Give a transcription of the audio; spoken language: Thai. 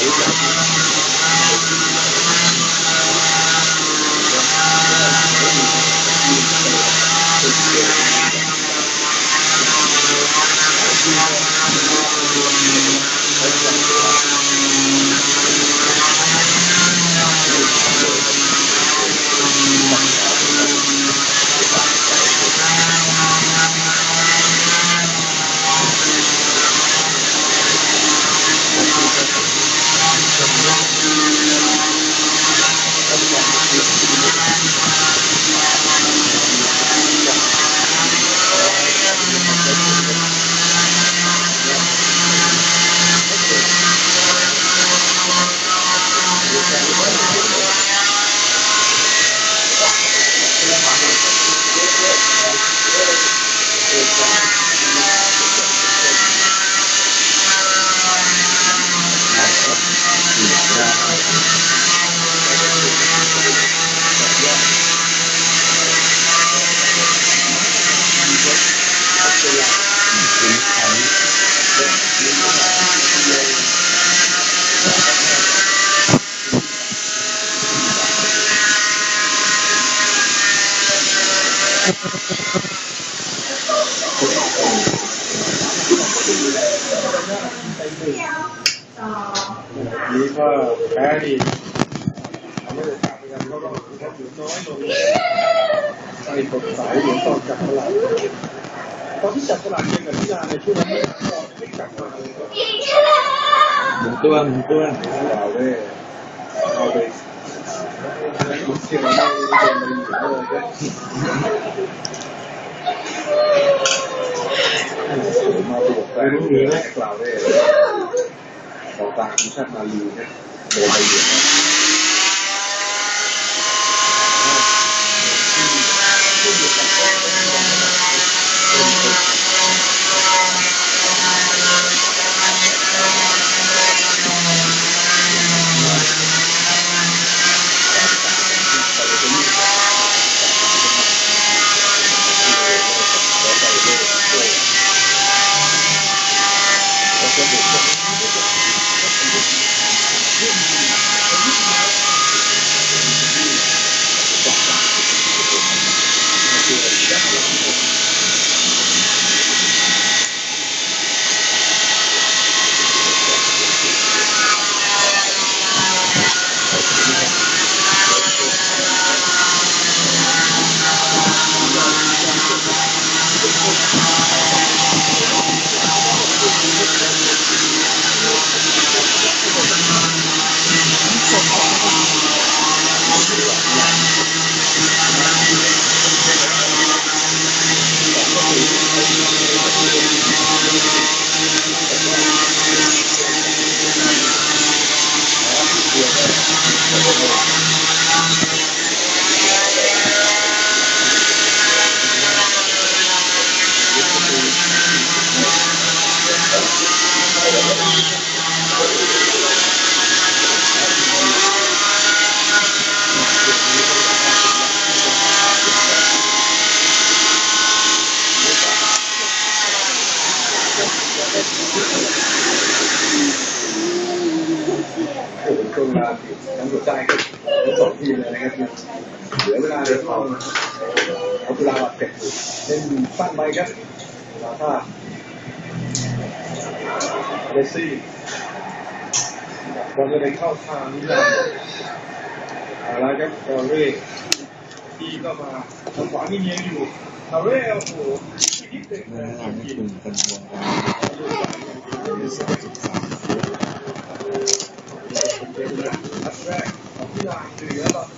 นี้ก็แพ้ดีทำให้โอกาสในการเข้ารอบอยู่น้อยลงใส่สดใสเหมือนตอนจับตลาดตอนที่จับตลาดเองกับที่ร้านในช่วงนั้นไม่กลับมาเลยหมุนตัวเอาไปคุณเชียร์ไม่ได้โดนมันอยู่เลยมาบวกไปรู้หรือไม่กล่าวได้ต่อตาคุณชาติมาลีเนี่ยโดนไปเยอะช่วงเวลาทั้งหัวใจทั้งสองทีมเลยนะครับเหลือเวลาเดียวเอาเวลาเก็บเล่นสั้นไปครับลาท่าเลซี่บอลจะได้เข้าทางนี้แล้วอะไรครับกอเร่ที่ก็มาทางขวามีเนียอยู่กอเร่โอ้โหนิดเดียวกินกันวงนัดแรกของที่ลานเหลือ